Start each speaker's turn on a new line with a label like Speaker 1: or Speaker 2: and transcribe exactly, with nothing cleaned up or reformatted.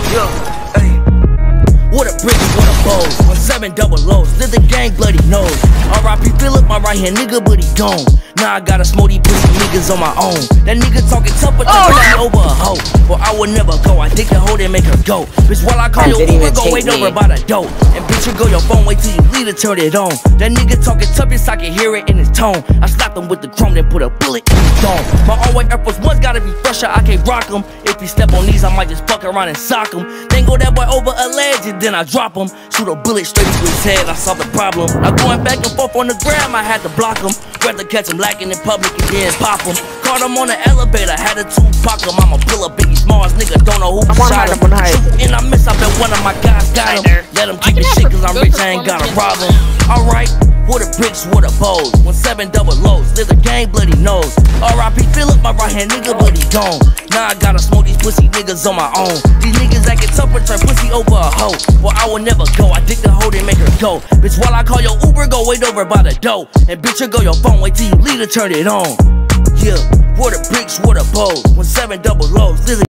Speaker 1: Yo, hey. What a brick, what a bows. When seven double lows, did the gang bloody nose. R I P Philip, my right hand nigga, but he gone. Now I gotta smoke these pussy niggas on my own. That nigga talking tough, but oh, yeah. over a hoe. Well, I would never go. I dig the hoe, then make her go. Bitch, while I call your Uber, go wait me. over by the dope. And bitch, you go your phone, wait till you leave to turn it on. That nigga talking tough, yes, I can hear it in his tone. I slapped him with the chrome, then put a bullet in his dome. My all-white Air Force One's gotta be fresher, I can't rock him. If he step on these, I might just fuck around and sock him. Then go that boy over a ledge, and then I drop him. Shoot a bullet straight to his head, I saw the problem. Now going back and forth on the gram, I had to block him. Rather catch him lacking in public and then pop him. Caught him on the elevator, had to two-pack him. I'ma pull up Biggie Smalls, nigga, don't know who shot him. Shoot and I miss, I bet one of my guys got him. Let him keep his shit, cause I'm rich, I ain't got a problem. Alright, what a bricks, what a bows. When seven double lows, there's a gang bloody nose. R I P Philip, my right hand nigga, but he gone. Now I gotta smoke these pussy niggas on my own. These niggas acting tough, but turn pussy over a hoe. Well, I will never go, I dig the hoe, then make her go. Bitch, while I call your Uber, go wait over by the dope. And bitch, you go your phone, wait till you leave to turn it on. Yeah, what a bricks, what a bows. When seven double lows,